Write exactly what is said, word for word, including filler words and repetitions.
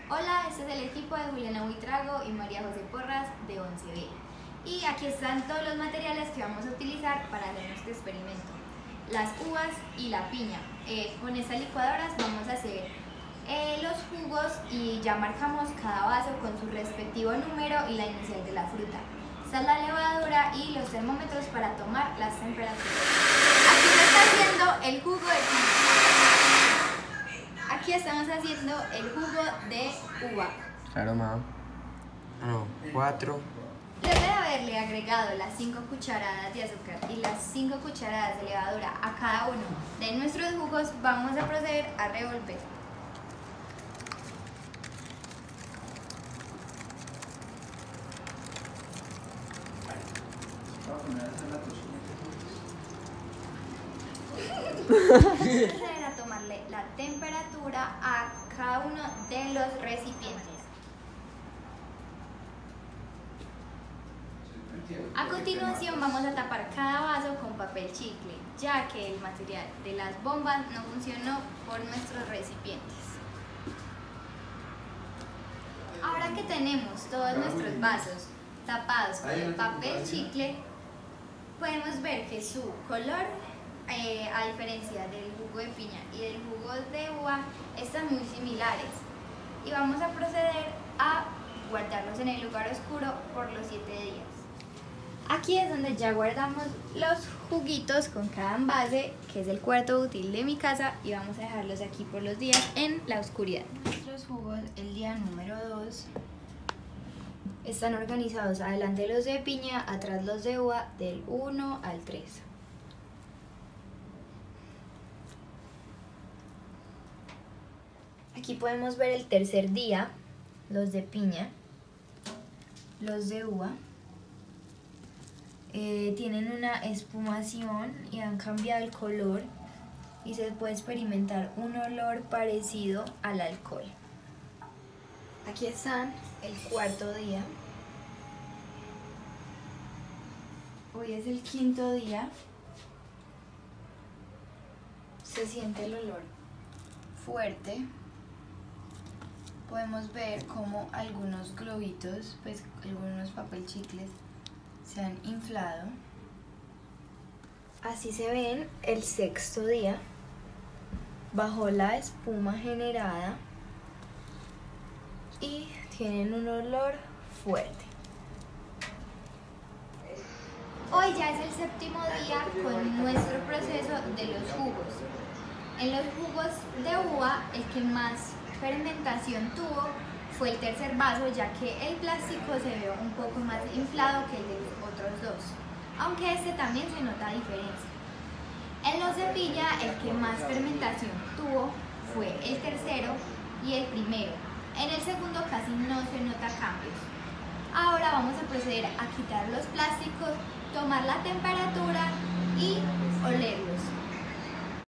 Hola, este es el equipo de Juliana Buitrago y María José Porras de once B. Y aquí están todos los materiales que vamos a utilizar para hacer nuestro experimento. Las uvas y la piña. Eh, con estas licuadoras vamos a hacer eh, los jugos y ya marcamos cada vaso con su respectivo número y la inicial de la fruta. Esta es la levadura y los termómetros para tomar las temperaturas. Aquí se está haciendo el jugo de piña. Aquí estamos haciendo el jugo de uva. Claro, mamá. No, cuatro. Luego de haberle agregado las cinco cucharadas de azúcar y las cinco cucharadas de levadura a cada uno de nuestros jugos, vamos a proceder a revolver. Vamos a proceder a tomarle la temperatura a cada uno de los recipientes. A continuación vamos a tapar cada vaso con papel chicle, ya que el material de las bombas no funcionó por nuestros recipientes. Ahora que tenemos todos nuestros vasos tapados con el papel chicle, podemos ver que su color, eh, a diferencia del jugo de piña y del jugo de uva, están muy similares. Y vamos a proceder a guardarlos en el lugar oscuro por los siete días. Aquí es donde ya guardamos los juguitos con cada envase, que es el cuarto útil de mi casa, y vamos a dejarlos aquí por los días en la oscuridad. Nuestros jugos, el día número dos, están organizados adelante los de piña, atrás los de uva, del uno al tres. Aquí podemos ver el tercer día, los de piña, los de uva. Eh, tienen una espumación y han cambiado el color y se puede experimentar un olor parecido al alcohol. Aquí están el cuarto día. Hoy es el quinto día. Se siente el olor fuerte. Podemos ver como algunos globitos, pues algunos papel chicles, se han inflado. Así se ven el sexto día, bajo la espuma generada, y tienen un olor fuerte. Hoy ya es el séptimo día con nuestro proceso de los jugos. En los jugos de uva, el que más fermentación tuvo fue el tercer vaso, ya que el plástico se ve un poco más inflado que el de los otros dos, aunque este también se nota diferencia. En los de piña, el que más fermentación tuvo fue el tercero y el primero. En el segundo casi no se nota cambios. Ahora vamos a proceder a quitar los plásticos, tomar la temperatura y olerlos.